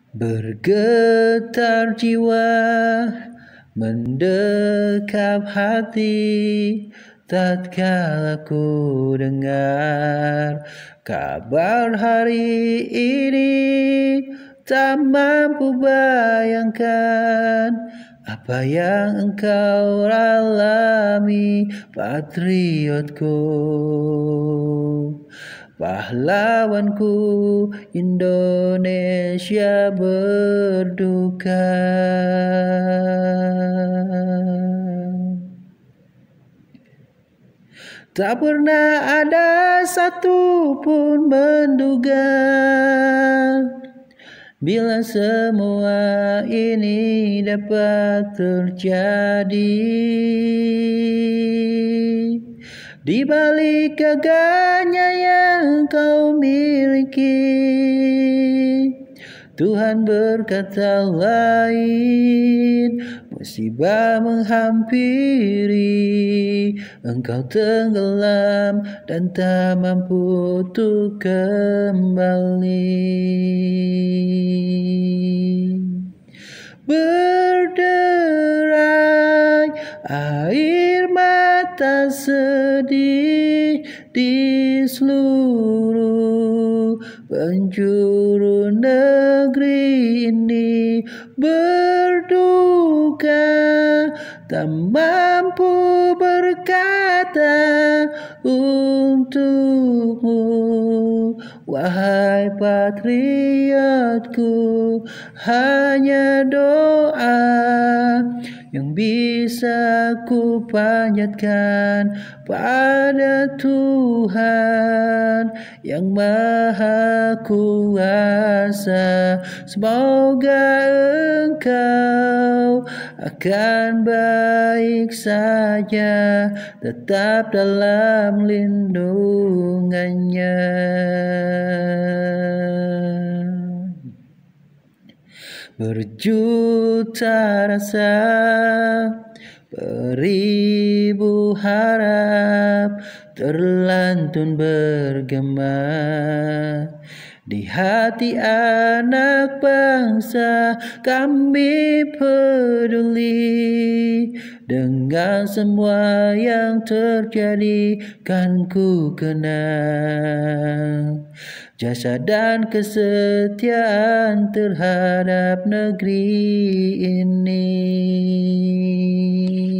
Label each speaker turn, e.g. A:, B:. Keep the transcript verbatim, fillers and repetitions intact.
A: Bergetar jiwa, mendekap hati, tatkala ku dengar kabar hari ini. Tak mampu bayangkan apa yang engkau alami, patriotku, pahlawanku. Indonesia berduka. Tak pernah ada satupun menduga bila semua ini dapat terjadi. Di balik gagahnya yang kau miliki, Tuhan berkata lain. Musibah menghampiri, engkau tenggelam dan tak mampu untuk kembali. Berderai air mata sedih di seluruh penjuru negeri ini. Berduka, tak mampu berkata untukmu, wahai patriotku. Hanya doa yang bisa ku panjatkan pada Tuhan yang Maha Kuasa. Semoga engkau akan baik saja, tetap dalam lindungannya. Berjuta rasa, beribu harap terlantun bergema di hati anak bangsa. Kami peduli dengan semua yang terjadi, kan ku kenang jasa dan kesetiaan terhadap negeri ini.